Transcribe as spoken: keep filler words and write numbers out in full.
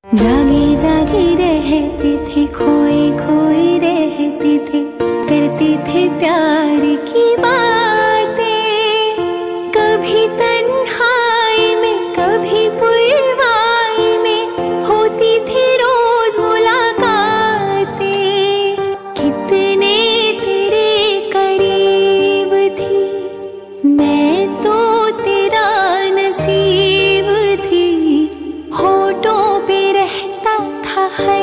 जागे जागे रहते थे, खोए खोए रहते थे, करते थे प्यार की बातें। कभी तन्हाई में कभी पुरवाई में होती थी रोज मुलाकातें। कितने तेरे करीब थी, मैं तो तेरा नसीब थी। होठों पे रहता था हर